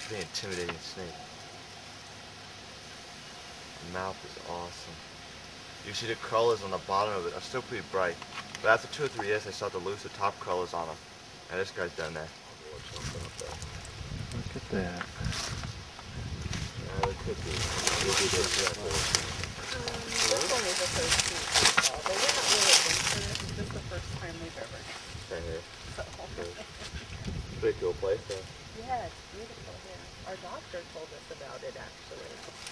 pretty intimidating snake. The mouth is awesome. You see the colors on the bottom of it are still pretty bright. But after 2 or 3 years, they start to lose the top colors on them. And this guy's down there. Look at that. It could be. This one is the first season, so but we're not really adventurous. This is the first time we've ever done. Right here. So. Pretty cool place, though. Yeah, it's beautiful here. Our doctor told us about it, actually.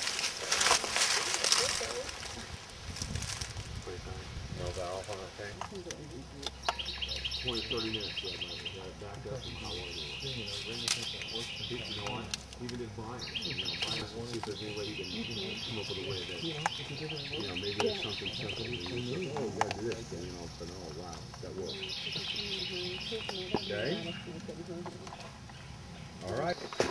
No valve on that thing? 20, 30 minutes, back up and how long it is. You know what? Even if Brian, see if there's any way you can come up with a way that, maybe there's something simple. You gotta do this, but oh, wow, that works. Okay? All right.